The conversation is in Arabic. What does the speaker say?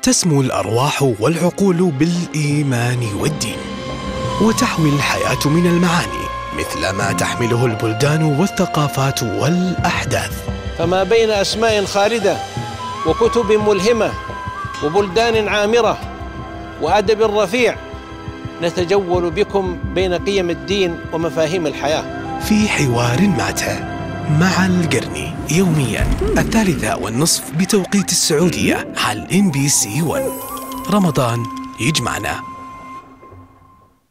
تسمو الأرواح والعقول بالإيمان والدين، وتحوي الحياة من المعاني مثل ما تحمله البلدان والثقافات والأحداث. فما بين أسماء خالدة وكتب ملهمة وبلدان عامرة وأدب رفيع نتجول بكم بين قيم الدين ومفاهيم الحياة في حوار ماتع مع القرني، يوميا 3:30 بتوقيت السعودية على NBC 1. رمضان يجمعنا.